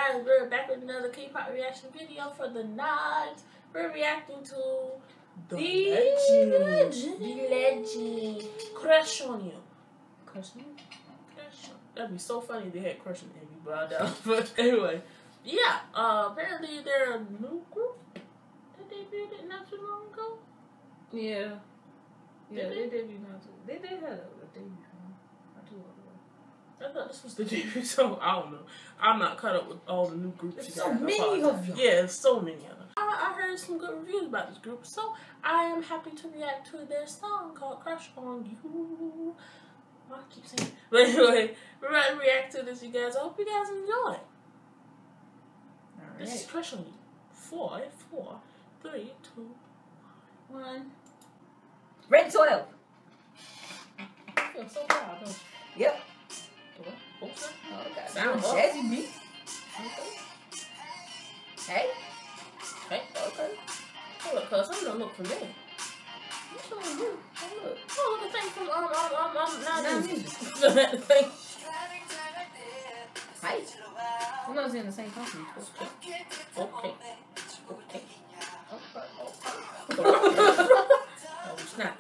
guys, we're back with another K-pop reaction video for the Nods. We're reacting to the legend. Crush on You. Crush on You? Crush on. That'd be so funny if they had Crush on Amy, but I doubt. But anyway, yeah. Apparently they're a new group that debuted not too long ago. Yeah. Yeah, they debuted not too. They did have a debut. Not too long ago. I thought this was the debut, so I don't know. I'm not caught up with all the new groups. There's so many of them. Yeah, so many of them. I heard some good reviews about this group, so I am happy to react to their song called Crush on You. I keep saying it. But anyway, we're about to react to this, you guys. I hope you guys enjoy. Alright. This is Crush on You. 4, 3, 2, 1. Red 12. I feel so proud, don't you? Yep. Okay. Oh, okay. Sound jazzy beat. Okay. Hey. Hey, okay. Hold up, cuz I'm gonna look for me. What's wrong with you? Oh, look. Oh, look at thing from not music. That thing. Hey. I'm not in the same company. Okay. Oh, snap.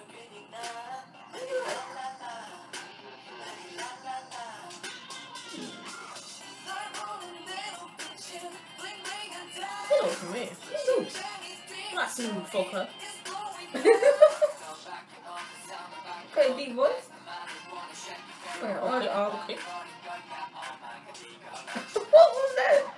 Hello, come here. I'm not seeing you before, cuz. Okay, deep voice. Okay. What was that?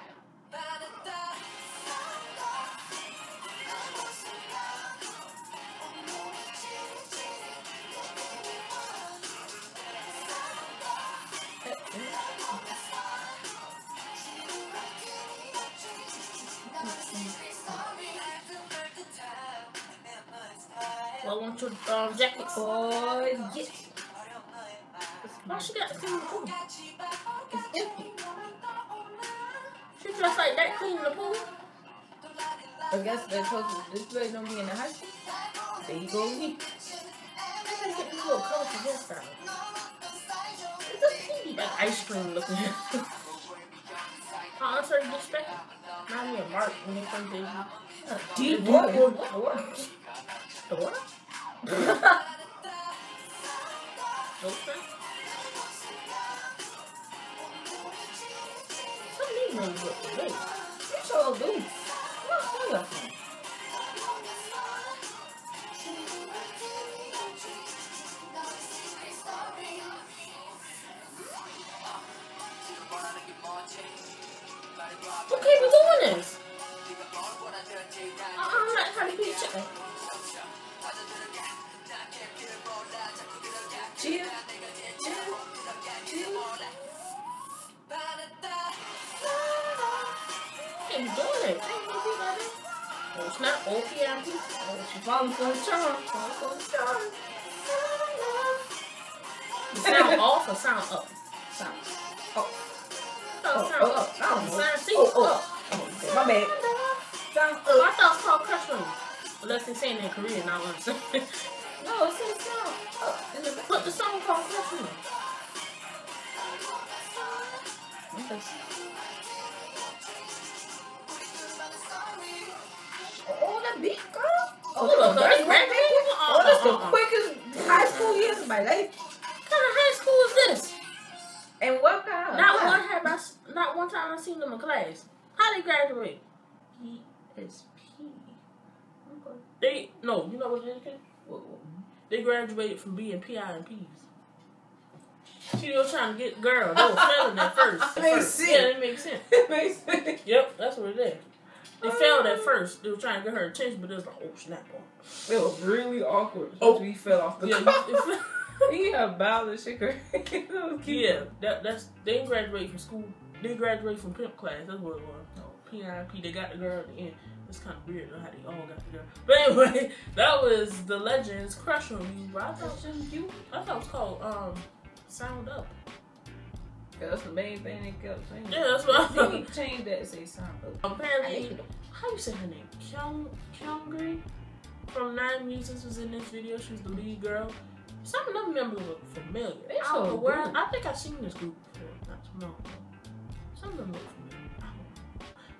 Well, I want your jackets. Boy, yes. Why she got to clean the pool? It's empty. She dressed like that cleaning the pool? I guess they're supposed to, this lady don't be in the high school. There you go with me. I gotta get this little colorful hairstyle. It's a teeny like ice cream looking hair. I answered respect. Remind me of Mark when they first debuted. Deep boy. The what? Okay. Some of these names look familiar. You sure do. What's that from? Who keep doing this? I'm not trying to be chicken. Chill. Can't be doing it. Oh, it's not OPIP. Oh, she falling for the charm. The sound off or sound up? Sound up. Sound up. Sound C up. Okay, my bad. Sound up. I thought it's called Crush on You. Unless they're saying it in Korean, not what I'm saying. No, it says sound up. But the song called Crush on You. Oh, that beat, girl. Oh, That's the quickest high school years of my life. What kind of high school is this? And what kind? Not one time I seen them in class. How they graduate? ESP. You know what it is? They graduated from being PI and P's. She was trying to get girl. They were failing at first. Makes sense. Yeah, it makes sense. It makes sense. Yep, that's what it is. They failed at first. They were trying to get her attention, but it was like, oh, snap on. It was really awkward. Oh, he fell off the car. He had bowed and shaker. Yeah, they didn't graduate from school. They graduated from pimp class. That's what it was. No, PIP. They got the girl at the end. It's kind of weird how they all got the girl. But anyway, that was the Legends Crush on You. I thought it was called Sound Up. Yeah, that's the main thing they kept saying. Yeah, that's what I thought. They changed that to say Sound Up. Apparently, how you say her name? Kyungri from Nine Muses was in this video. She was the lead girl. Some of them members look familiar. They I don't know so where. good. I think I've seen this group before, not too long ago. Some of them look familiar. I don't know.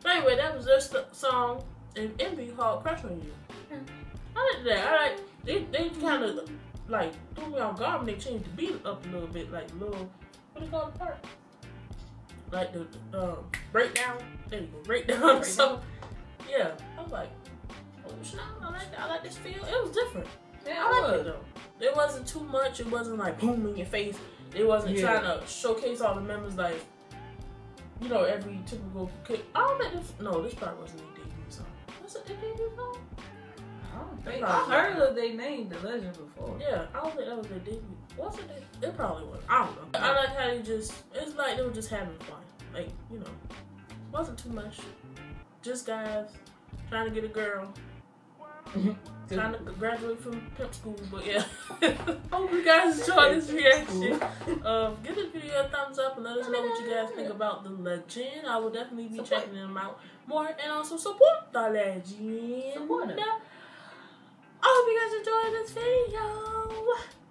Anyway, that was their song in Envy called Crush on You. I like that. I like, they kind of like threw me off guard when they changed the beat up a little bit, like little, what do you call the part? Like the breakdown. There you go, breakdown. So yeah, I was like, oh snap, I like that. I like this feel. It was different. Yeah, I like it though. It wasn't too much. It wasn't like boom in your face. It wasn't trying to showcase all the members like, you know, every typical kid. I don't think this. No, this probably wasn't their debut song. Was it their debut song? I don't think. I heard of they named The Legend before. Yeah, I don't think that was their debut. Was it? It probably was. I don't know. I like how they just. It's like they were just having fun. Like, you know, wasn't too much. Just guys trying to get a girl. Trying to graduate from pimp school, but yeah. Hope you guys enjoyed this reaction. Give this video a thumbs up and let us know what you guys think about The Legend. I will definitely be checking them out more and also support The Legend. Support them. I hope you guys enjoyed this video.